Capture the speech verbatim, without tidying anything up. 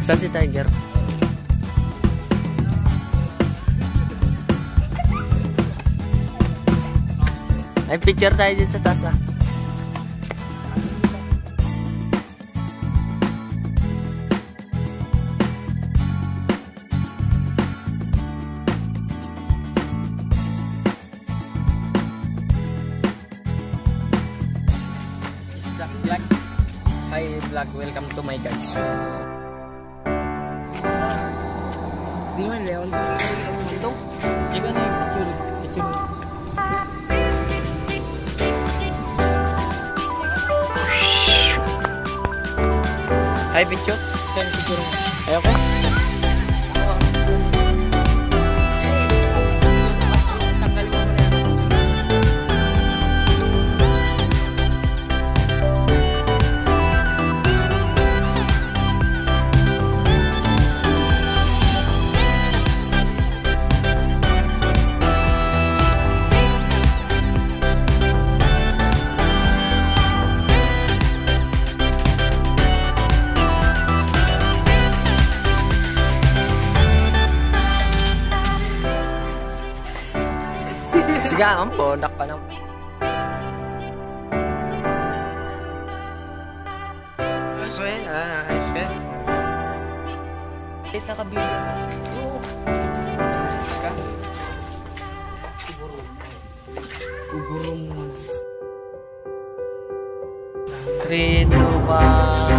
Saan si Tiger? Ay, picture tayo din sa taas ah. Vlog. Hi vlog, welcome to my guys. Di man Leon, ito. Jika na picture, picture. Hi picture, kan picture. Ayo ko. Sige, ang podak pa naman. Okay, ah, okay. Kita ka video. Oo. Ka. Ugurong. Ugurong. three, two, one.